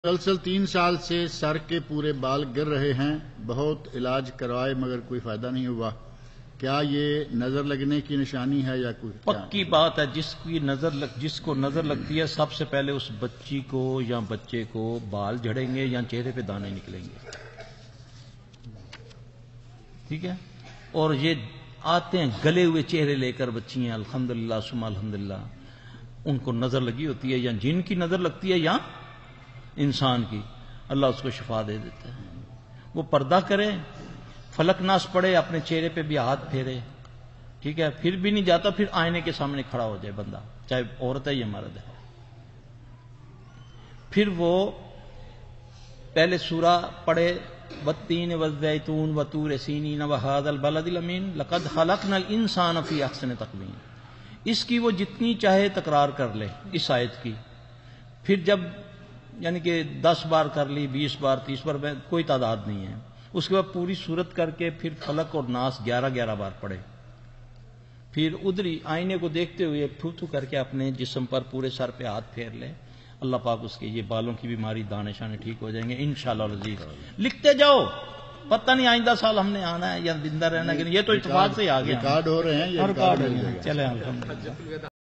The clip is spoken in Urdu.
مسلسل 3 سال سے سر کے پورے بال گر رہے ہیں، بہت علاج کروائے مگر کوئی فائدہ نہیں ہوا، کیا یہ نظر لگنے کی نشانی ہے یا کوئی؟ پکی بات ہے، جس کو نظر لگتی ہے سب سے پہلے اس بچی کو یا بچے کو بال جھڑیں گے یا چہرے پہ دانے نکلیں گے، ٹھیک ہے؟ اور یہ آتے ہیں گلے ہوئے چہرے لے کر بچیاں، الحمدللہ ثم الحمدللہ، ان کو نظر لگی ہوتی ہے، یا جن کی نظر لگتی ہے یا انسان کی، اللہ اس کو شفا دے دیتا ہے۔ وہ پردہ کرے، فلک ناس پڑے، اپنے چہرے پہ بھی ہاتھ پھیرے، ٹھیک ہے؟ پھر بھی نہیں جاتا، پھر آئینے کے سامنے کھڑا ہو جائے بندہ، چاہے عورت ہے یا مرد ہے، پھر وہ پہلے سورہ پڑھے، والتین والزیتون وطور سینین وہذا البلد الامین لقد خلقنا الانسان فی احسن تقویم، اس کی وہ جتنی چاہے تکرار کر لے اس آیت کی، پھر جب یعنی کہ 10 بار کر لی، 20 بار، 30 بار، کوئی تعداد نہیں ہے، اس کے بعد پوری صورت کر کے پھر فلک اور ناس 11 بار پڑھے، پھر ادھری آئینے کو دیکھتے ہوئے تھو تھو کر کے اپنے جسم پر پورے سر پہ ہاتھ پھیر لے، اللہ پاک اس کے یہ بالوں کی بیماری، دانے شانے ٹھیک ہو جائیں گے انشاءاللہ العزیز۔ لکھتے جاؤ، پتہ نہیں آئندہ سال ہم نے آنا ہے یا زندہ رہنا ہے کہ نہیں، یہ تو اتفاق سے ہی آ گیا، ریکارڈ ہو رہے ہیں، یہ ریکارڈ ہو رہے ہیں۔ چلیں الحمدللہ۔